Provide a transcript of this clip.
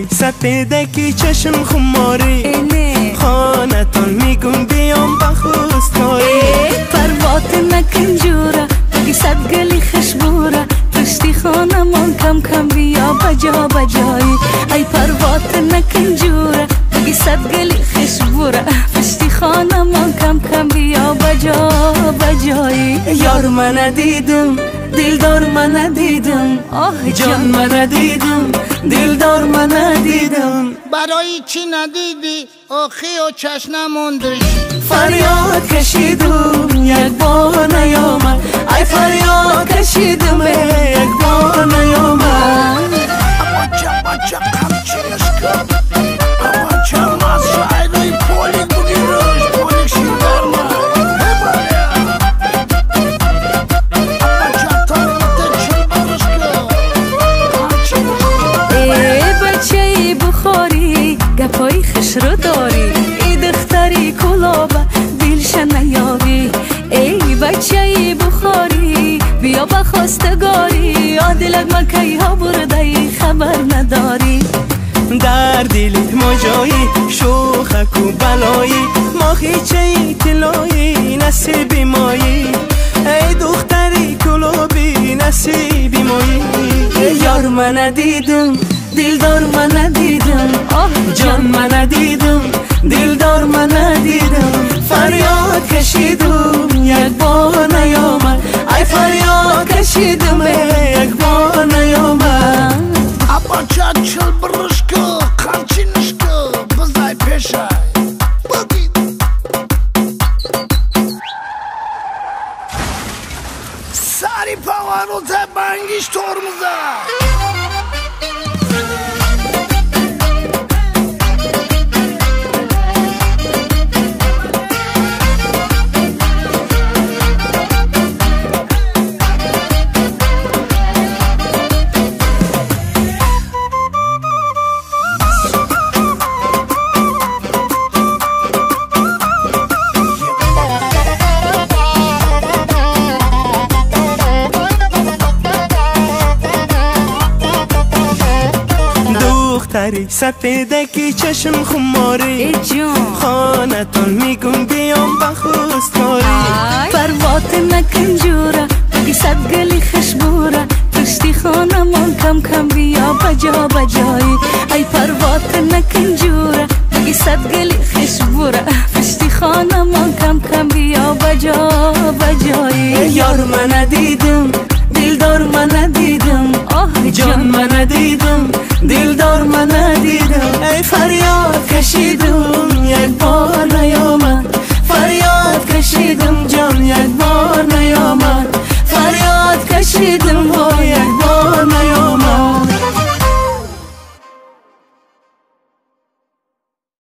سپیدکی چشم خماری خانتان میگم بیام بخوستاری پروات نکن جورا بگی صد گلی خشبورا پشتی خانمان کم کم بیا بجا بجایی ای پروات نکن جورا بگی صد گلی خشبورا پشتی خانمان کم کم بیا بجا بجایی یار من ندیدم دلدار من ندیدم جان من ندیدم دلدار من ندیدم برای چی ندیدی آخی و چشم نموندش فریاد کشیدم یک بار نیامد ای فریاد کشیدم یک بار نیامد بچه قمچینش کن بچه از شایدوی پولی بگیرش پولی شیدر من بچه تارمته چی برش کن ای بچه ای بخاری گپای خش رو داری ای دختری کلابه دلش نیابی ای بچه ای بخاری بیا بخواستگاری آدلک مکی ها برده ای خبر نداری در دلت مجایی شوخک و بلایی ما هیچه طلایی نصیبی مایی ای دختری کلوبی نصیبی مایی یار من ندیدم دلدار من ندیدم جان من ندیدم دلدار من ندیدم فریاد کشیدم یک بار نیامد ای فریاد کشیدم یک بار نیامد بچه چل برش کن قمچینش کن بزای پیشای بگید سری پاوانو تا بنگیش ترمزه سپیدکی چشم خماری خانتان میگم بیام بخوستاری پروات نکن جورا بگی صد گلی خشبورا پشتی خانمان کم کم بیا بجا بجایی ای پروات نکن جورا بگی صد گلی خشبورا پشتی خانمان کم کم بیا بجا بجایی یار من ندیدم دلدار من ندیدم جان من ندیدم دلدار من ندیدم ای فریاد کشید